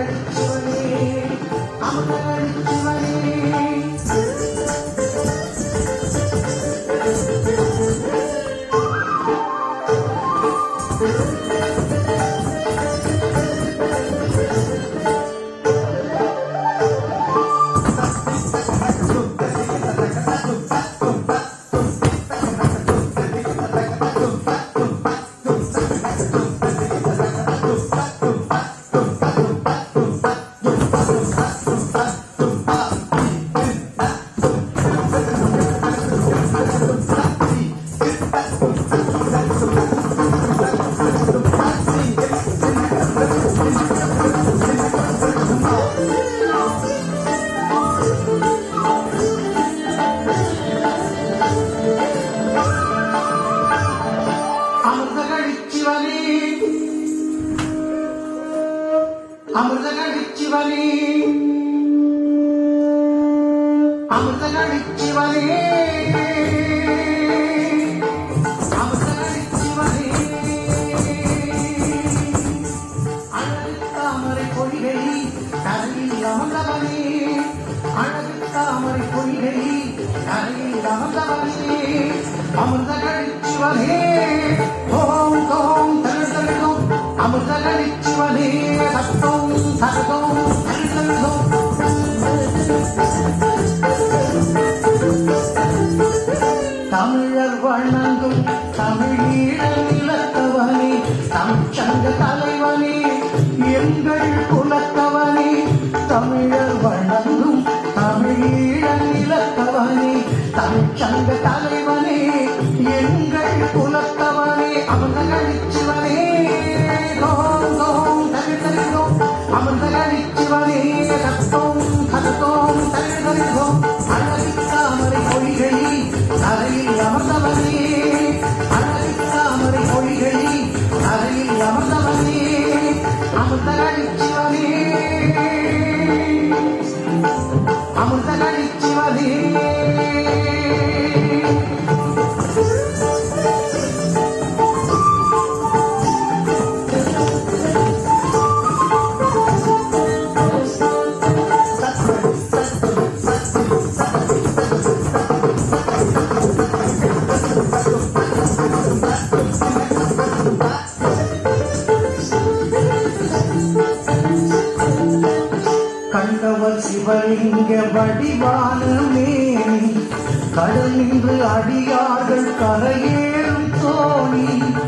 தமிழர் வணங்கும் தமிழீழ நிலத்தவனே, தமிழ்ச்சங்க தலைவனே, எங்கள் குலத்தவனே. தமிழர் வணங்கும் தமிழீழ நிலத்தவனே, தமிழ்ச்சங்க தலைவனே, எங்கள் குலத்தவனே. அமிர்தகளிச்சிவனே தோம் தோம் தரிதரிதோம், அமிர்தகளிச்சிவனே தத்தோம் கதத்தோம் தரிதரிதோம். அழகித்தாமரை பொய்கை அறையில் அமர்ந்தவனே, அழகித்தாமரை பொய்கை அறையில் அமர்ந்தவனே. அமிர்தகளிச்சிவனே அமிர்தகளிச்சிவனே. கண்டவர் சிவலிங்க வடிவான மேனி, கடல் நின்று அடியார்கள் கரையேறும் தோணி.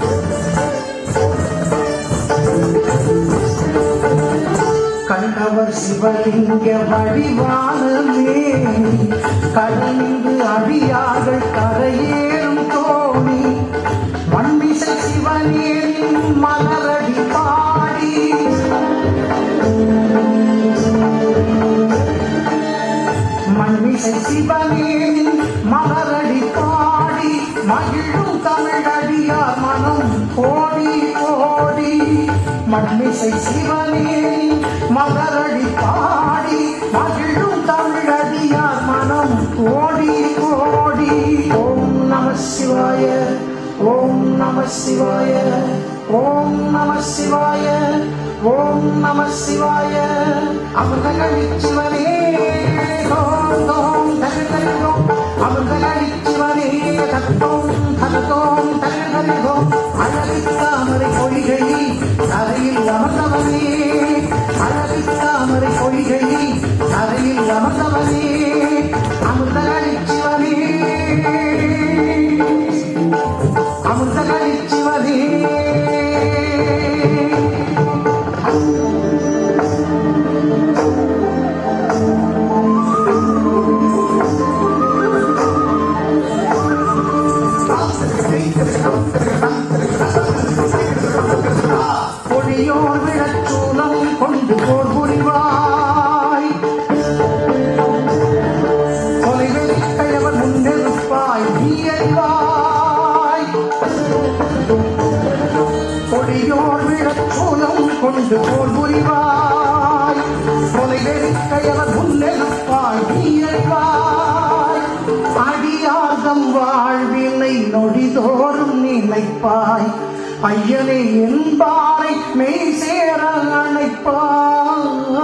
கண்டவர் சிவலிங்க வடிவான மேனி, கடல் நின்று அடியார்கள் கரையேறும் தோணி. மண்மிசை சிவனேனின் மலரடி பாடி, மண்மிசை சிவனேனின் மலரடி பாடி, மகிழும் தமிழடியார் மனம் கோடி கோடி. மண்மிசை சிவனேனின் மலரடி பாடி, மகிழும் தமிழடியார் மனம் கோடி கோடி. ஓம் நம சிவாய, ஓம் நம சிவாய, ஓம் நம சிவாய, ஓம் நம சிவாய. அமிர்தகளிச்சிவனே தோம் தோம் தரிதரிதோம், அமிர்தகளிச்சிவனே தத்தோம் கதத்தோம் தரிதரிதோம். அழகித்தாமரை பொய்கை அறையில் அமர்ந்தவனே, அழகித்தாமரை பொய்கை அறையில் அமர்ந்தவனே. அமிர்தகளிச்சிவனே அமிர்தகளிச்சிவனே. பொழியோர் விழச்சூலம் கொண்டு போர் புரிவாய், கொலைகளை கயவர் முன்னெருப்பாய் நீயறிவாய். பொழியோர் விழச்சூலம் கொண்டு போர் புரிவாய், கொலைகளை கயவர் முன்னெருப்பாய் நீயறிவாய். அடியார்தம் வாழ்வினை நொடிதோறும் நினைப்பாய், ஐயனே என்பாரை மெய் சேர அணைப்பாய்.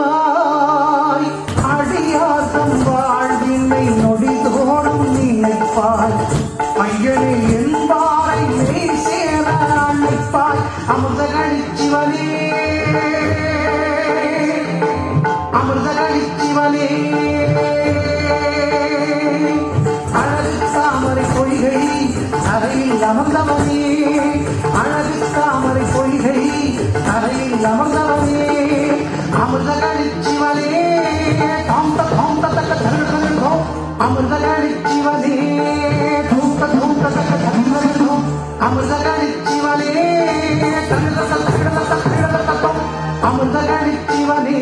அமர்ந்தவனே அழகு தாமரை பொய்கை தலையில் அமர்ந்தவனே அமிர்த கழிச்சிவனே தாம் தக்க தருகிறோ அமிர்த கழிச்சிவனே தூக்க தக்க தருகிறோ அமிர்த கழிச்சிவனே அமிர்த கழிச்சிவனே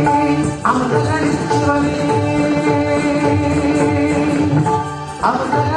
அமிர்த கழிச்சிவனே அமிர்த